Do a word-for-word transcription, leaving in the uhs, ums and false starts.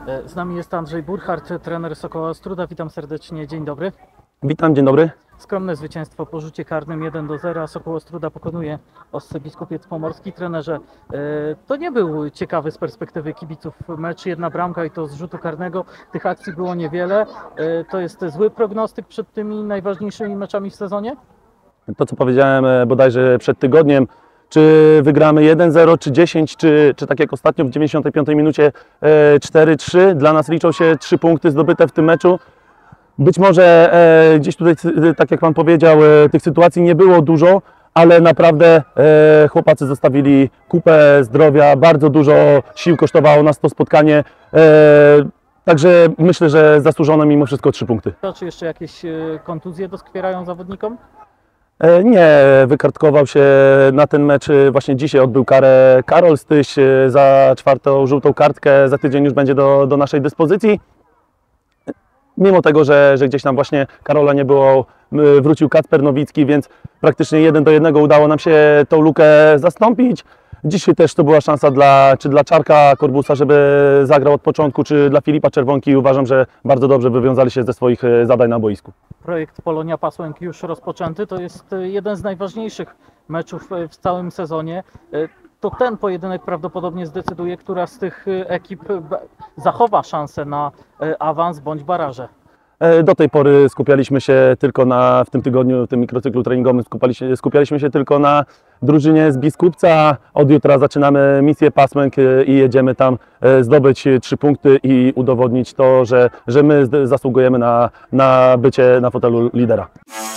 Z nami jest Andrzej Burchardt, trener Sokoła Ostróda. Witam serdecznie, dzień dobry. Witam, dzień dobry. Skromne zwycięstwo po rzucie karnym jeden do zera. Sokoł Ostróda pokonuje Ostrze Biskupiec Pomorski. Trenerze, to nie był ciekawy z perspektywy kibiców mecz, jedna bramka i to z rzutu karnego. Tych akcji było niewiele. To jest zły prognostyk przed tymi najważniejszymi meczami w sezonie? To, co powiedziałem bodajże przed tygodniem, czy wygramy jeden zero, czy dziesięć, czy, czy tak jak ostatnio w dziewięćdziesiątej piątej minucie cztery trzy. Dla nas liczą się trzy punkty zdobyte w tym meczu. Być może e, gdzieś tutaj, tak jak Pan powiedział, e, tych sytuacji nie było dużo, ale naprawdę e, chłopacy zostawili kupę zdrowia, bardzo dużo sił kosztowało nas to spotkanie. E, także myślę, że zasłużone mimo wszystko trzy punkty. To czy jeszcze jakieś kontuzje doskwierają zawodnikom? Nie, wykartkował się na ten mecz, właśnie dzisiaj odbył karę Karol Styś za czwartą żółtą kartkę, za tydzień już będzie do, do naszej dyspozycji. Mimo tego, że, że gdzieś tam właśnie Karola nie było, wrócił Kacper Nowicki, więc praktycznie jeden do jednego udało nam się tą lukę zastąpić. Dzisiaj też to była szansa dla, czy dla Czarka Korbusa, żeby zagrał od początku, czy dla Filipa Czerwonki. Uważam, że bardzo dobrze wywiązali się ze swoich zadań na boisku. Projekt Polonia Pasłęk już rozpoczęty. To jest jeden z najważniejszych meczów w całym sezonie. To ten pojedynek prawdopodobnie zdecyduje, która z tych ekip zachowa szansę na awans bądź baraże. Do tej pory skupialiśmy się tylko na, w tym tygodniu, w tym mikrocyklu treningowym skupialiśmy, skupialiśmy się tylko na drużynie z Biskupca. Od jutra zaczynamy misję Pasłęk i jedziemy tam zdobyć trzy punkty i udowodnić to, że, że my zasługujemy na, na bycie na fotelu lidera.